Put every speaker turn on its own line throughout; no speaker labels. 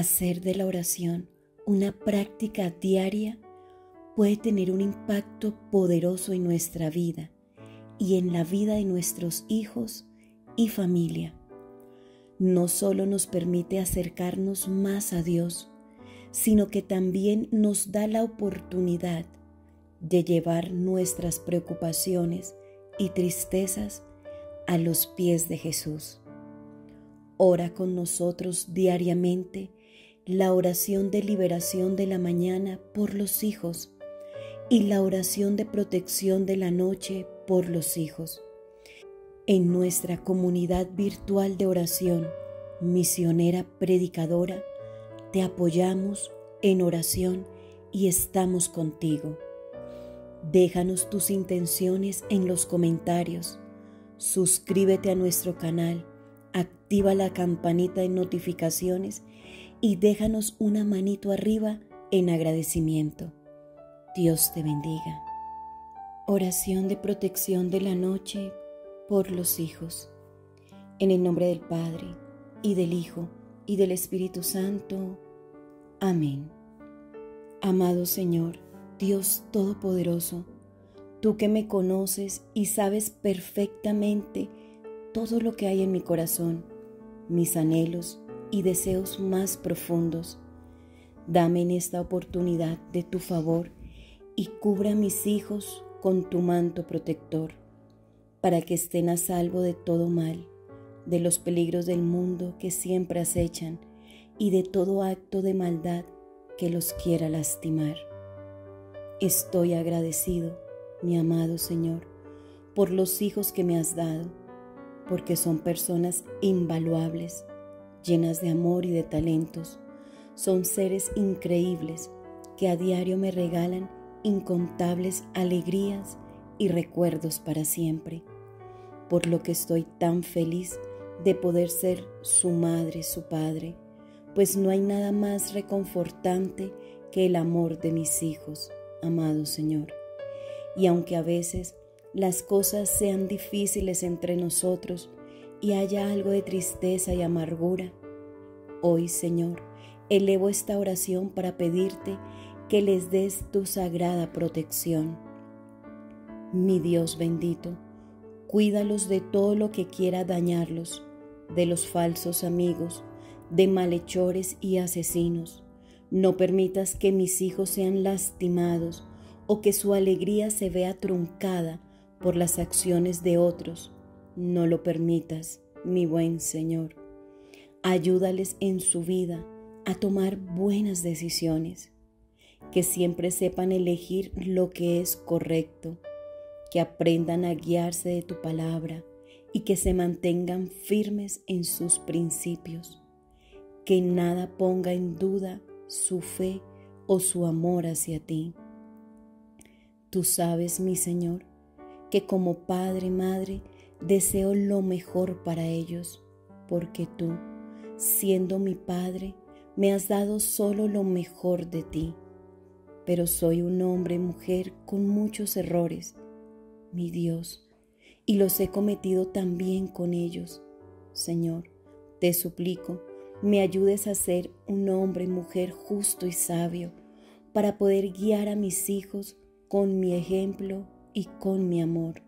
Hacer de la oración una práctica diaria puede tener un impacto poderoso en nuestra vida y en la vida de nuestros hijos y familia. No solo nos permite acercarnos más a Dios, sino que también nos da la oportunidad de llevar nuestras preocupaciones y tristezas a los pies de Jesús. Ora con nosotros diariamente la oración de liberación de la mañana por los hijos y la oración de protección de la noche por los hijos. En nuestra comunidad virtual de oración, Misionera Predicadora, te apoyamos en oración y estamos contigo. Déjanos tus intenciones en los comentarios. Suscríbete a nuestro canal, activa la campanita de notificaciones y déjanos una manito arriba en agradecimiento. Dios te bendiga. Oración de protección de la noche por los hijos. En el nombre del Padre, y del Hijo, y del Espíritu Santo. Amén. Amado Señor, Dios Todopoderoso, tú que me conoces y sabes perfectamente todo lo que hay en mi corazón, mis anhelos y deseos más profundos, dame en esta oportunidad de tu favor y cubra a mis hijos con tu manto protector, para que estén a salvo de todo mal, de los peligros del mundo que siempre acechan y de todo acto de maldad que los quiera lastimar. Estoy agradecido, mi amado Señor, por los hijos que me has dado, porque son personas invaluables, llenas de amor y de talentos. Son seres increíbles que a diario me regalan incontables alegrías y recuerdos para siempre, por lo que estoy tan feliz de poder ser su madre, su padre, pues no hay nada más reconfortante que el amor de mis hijos, amado Señor. Y aunque a veces las cosas sean difíciles entre nosotros y haya algo de tristeza y amargura, hoy, Señor, elevo esta oración para pedirte que les des tu sagrada protección. Mi Dios bendito, cuídalos de todo lo que quiera dañarlos, de los falsos amigos, de malhechores y asesinos. No permitas que mis hijos sean lastimados o que su alegría se vea truncada por las acciones de otros. No lo permitas, mi buen Señor. Ayúdales en su vida a tomar buenas decisiones, que siempre sepan elegir lo que es correcto, que aprendan a guiarse de tu palabra y que se mantengan firmes en sus principios, que nada ponga en duda su fe o su amor hacia ti. Tú sabes, mi Señor, que como padre y madre deseo lo mejor para ellos, porque tú, siendo mi Padre, me has dado solo lo mejor de ti. Pero soy un hombre y mujer con muchos errores, mi Dios, y los he cometido también con ellos. Señor, te suplico, me ayudes a ser un hombre y mujer justo y sabio, para poder guiar a mis hijos con mi ejemplo y con mi amor.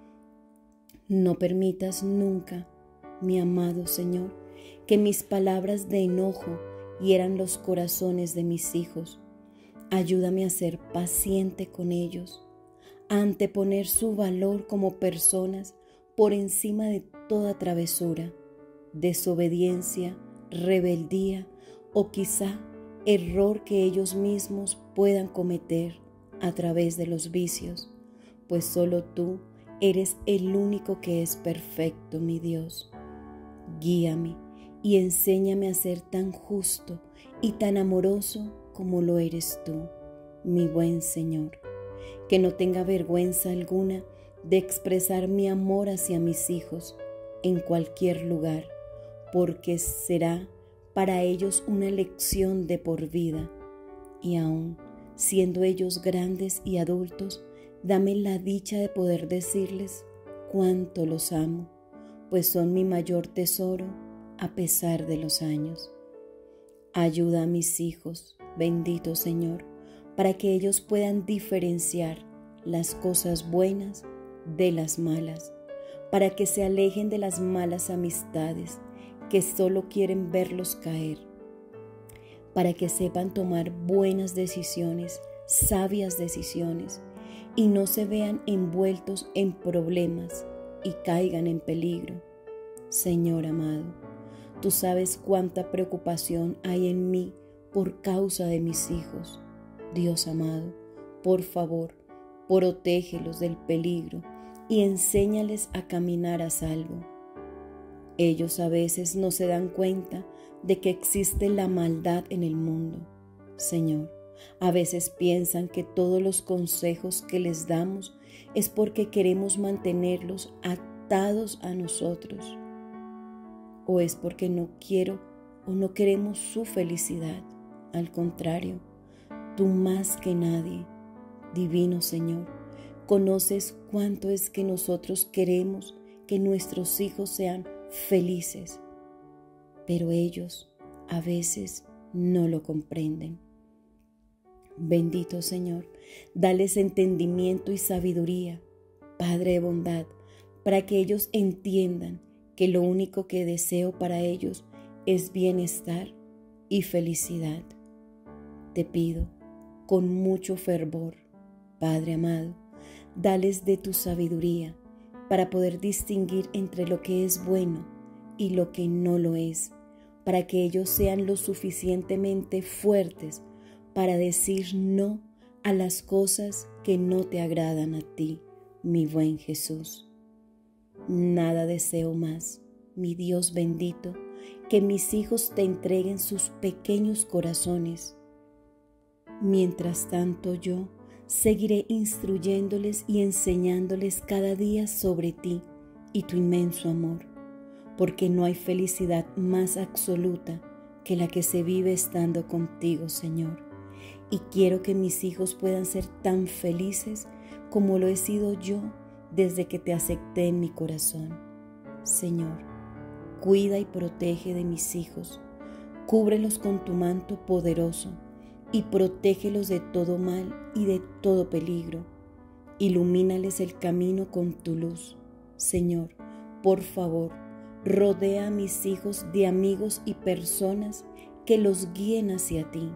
No permitas nunca, mi amado Señor, que mis palabras de enojo hieran los corazones de mis hijos. Ayúdame a ser paciente con ellos, a anteponer su valor como personas por encima de toda travesura, desobediencia, rebeldía o quizá error que ellos mismos puedan cometer a través de los vicios, pues solo tú eres el único que es perfecto, mi Dios. Guíame y enséñame a ser tan justo y tan amoroso como lo eres tú, mi buen Señor, que no tenga vergüenza alguna de expresar mi amor hacia mis hijos en cualquier lugar, porque será para ellos una lección de por vida. Y aún siendo ellos grandes y adultos, dame la dicha de poder decirles cuánto los amo, pues son mi mayor tesoro a pesar de los años. Ayuda a mis hijos, bendito Señor, para que ellos puedan diferenciar las cosas buenas de las malas, para que se alejen de las malas amistades que solo quieren verlos caer, para que sepan tomar buenas decisiones, sabias decisiones, y no se vean envueltos en problemas y caigan en peligro. Señor amado, tú sabes cuánta preocupación hay en mí por causa de mis hijos. Dios amado, por favor, protégelos del peligro y enséñales a caminar a salvo. Ellos a veces no se dan cuenta de que existe la maldad en el mundo. Señor, a veces piensan que todos los consejos que les damos es porque queremos mantenerlos atados a nosotros, o es porque no quiero o no queremos su felicidad. Al contrario, tú más que nadie, divino Señor, conoces cuánto es que nosotros queremos que nuestros hijos sean felices, pero ellos a veces no lo comprenden. Bendito Señor, dales entendimiento y sabiduría, Padre de bondad, para que ellos entiendan que lo único que deseo para ellos es bienestar y felicidad. Te pido con mucho fervor, Padre amado, dales de tu sabiduría para poder distinguir entre lo que es bueno y lo que no lo es, para que ellos sean lo suficientemente fuertes para decir no a las cosas que no te agradan a ti, mi buen Jesús. Nada deseo más, mi Dios bendito, que mis hijos te entreguen sus pequeños corazones. Mientras tanto yo seguiré instruyéndoles y enseñándoles cada día sobre ti y tu inmenso amor, porque no hay felicidad más absoluta que la que se vive estando contigo, Señor. Y quiero que mis hijos puedan ser tan felices como lo he sido yo desde que te acepté en mi corazón. Señor, cuida y protege de mis hijos, cúbrelos con tu manto poderoso y protégelos de todo mal y de todo peligro. Ilumínales el camino con tu luz. Señor, por favor, rodea a mis hijos de amigos y personas que los guíen hacia ti.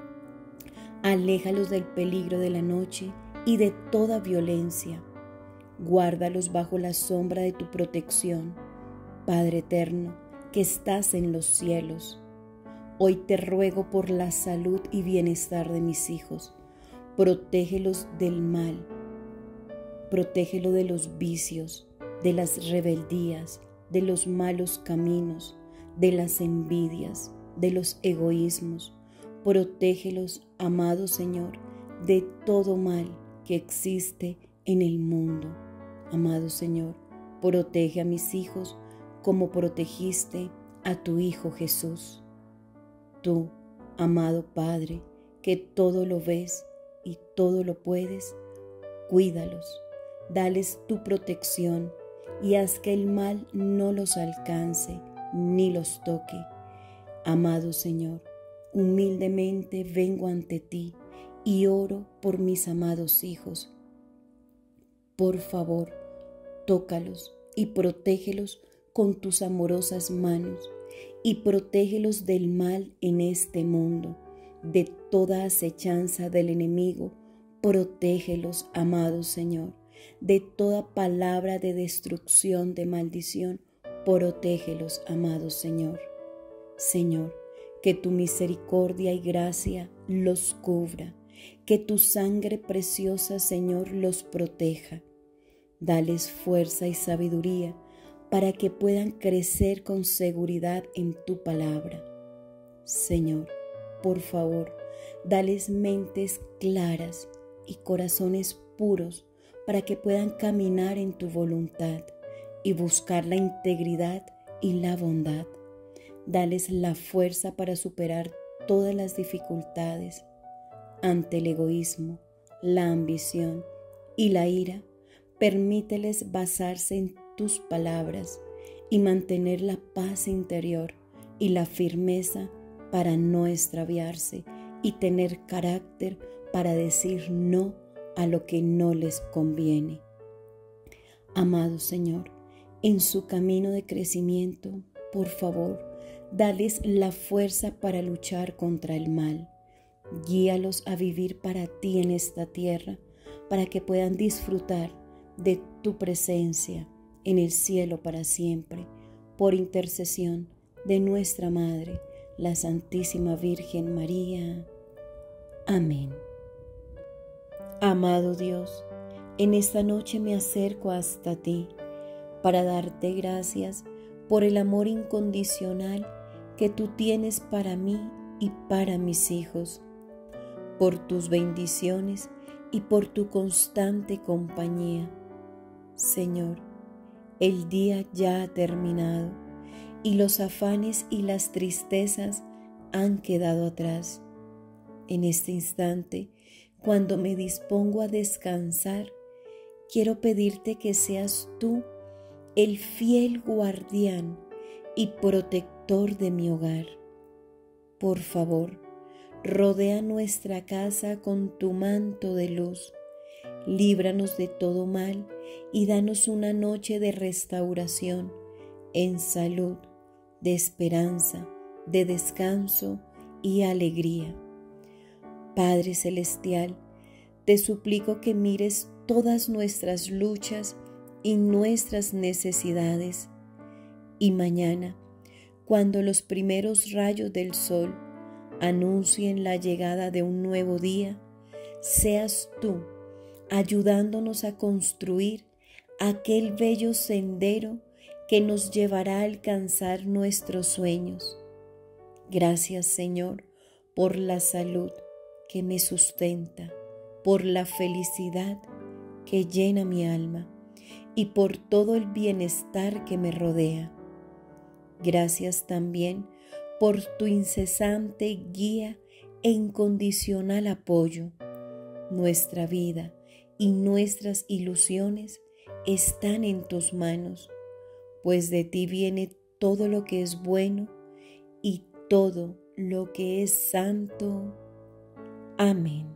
Aléjalos del peligro de la noche y de toda violencia. Guárdalos bajo la sombra de tu protección, Padre eterno, que estás en los cielos. Hoy te ruego por la salud y bienestar de mis hijos. Protégelos del mal, protégelo de los vicios, de las rebeldías, de los malos caminos, de las envidias, de los egoísmos. Protégelos, amado Señor, de todo mal que existe en el mundo. Amado Señor, protege a mis hijos como protegiste a tu Hijo Jesús. Tú, amado Padre, que todo lo ves y todo lo puedes, cuídalos, dales tu protección y haz que el mal no los alcance ni los toque. Amado Señor, humildemente vengo ante ti y oro por mis amados hijos. Por favor, tócalos y protégelos con tus amorosas manos y protégelos del mal en este mundo, de toda acechanza del enemigo. Protégelos, amado Señor, de toda palabra de destrucción, de maldición. Protégelos, amado Señor. Señor, que tu misericordia y gracia los cubra, que tu sangre preciosa, Señor, los proteja. Dales fuerza y sabiduría para que puedan crecer con seguridad en tu palabra. Señor, por favor, dales mentes claras y corazones puros para que puedan caminar en tu voluntad y buscar la integridad y la bondad. Dales la fuerza para superar todas las dificultades ante el egoísmo, la ambición y la ira. Permíteles basarse en tus palabras y mantener la paz interior y la firmeza para no extraviarse y tener carácter para decir no a lo que no les conviene. Amado Señor, en su camino de crecimiento, por favor, dales la fuerza para luchar contra el mal. Guíalos a vivir para ti en esta tierra, para que puedan disfrutar de tu presencia en el cielo para siempre, por intercesión de nuestra Madre, la Santísima Virgen María. Amén. Amado Dios, en esta noche me acerco hasta ti para darte gracias por el amor incondicional que tú tienes para mí y para mis hijos, por tus bendiciones y por tu constante compañía. Señor, el día ya ha terminado y los afanes y las tristezas han quedado atrás. En este instante, cuando me dispongo a descansar, quiero pedirte que seas tú el fiel guardián y protector de mi hogar. Por favor, rodea nuestra casa con tu manto de luz. Líbranos de todo mal y danos una noche de restauración, en salud, de esperanza, de descanso y alegría. Padre Celestial, te suplico que mires todas nuestras luchas y nuestras necesidades, y mañana, cuando los primeros rayos del sol anuncien la llegada de un nuevo día, seas tú ayudándonos a construir aquel bello sendero que nos llevará a alcanzar nuestros sueños. Gracias, Señor, por la salud que me sustenta, por la felicidad que llena mi alma y por todo el bienestar que me rodea. Gracias también por tu incesante guía e incondicional apoyo. Nuestra vida y nuestras ilusiones están en tus manos, pues de ti viene todo lo que es bueno y todo lo que es santo. Amén.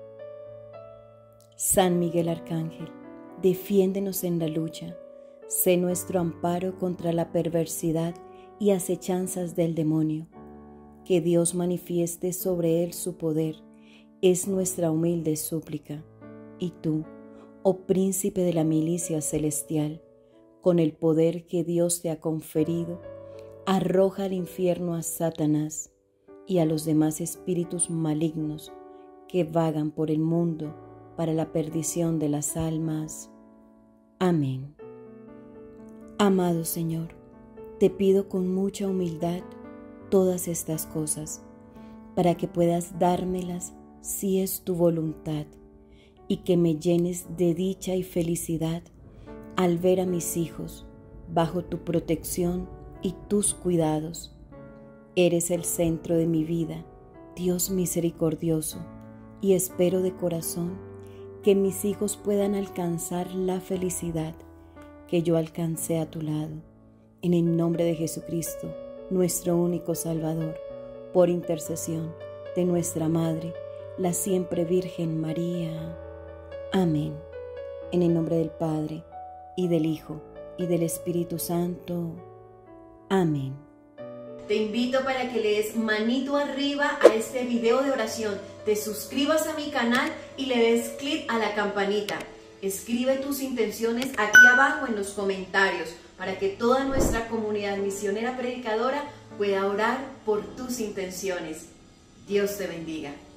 San Miguel Arcángel, defiéndenos en la lucha, sé nuestro amparo contra la perversidad y acechanzas del demonio. Que Dios manifieste sobre él su poder, es nuestra humilde súplica. Y tú, oh príncipe de la milicia celestial, con el poder que Dios te ha conferido, arroja al infierno a Satanás y a los demás espíritus malignos que vagan por el mundo para la perdición de las almas. Amén. Amado Señor, te pido con mucha humildad todas estas cosas, para que puedas dármelas si es tu voluntad, y que me llenes de dicha y felicidad al ver a mis hijos bajo tu protección y tus cuidados. Eres el centro de mi vida, Dios misericordioso, y espero de corazón que mis hijos puedan alcanzar la felicidad que yo alcancé a tu lado. En el nombre de Jesucristo, nuestro único Salvador, por intercesión de nuestra Madre, la siempre Virgen María. Amén. En el nombre del Padre, y del Hijo, y del Espíritu Santo. Amén.
Te invito para que le des manito arriba a este video de oración, te suscribas a mi canal y le des clic a la campanita. Escribe tus intenciones aquí abajo en los comentarios para que toda nuestra comunidad misionera predicadora pueda orar por tus intenciones. Dios te bendiga.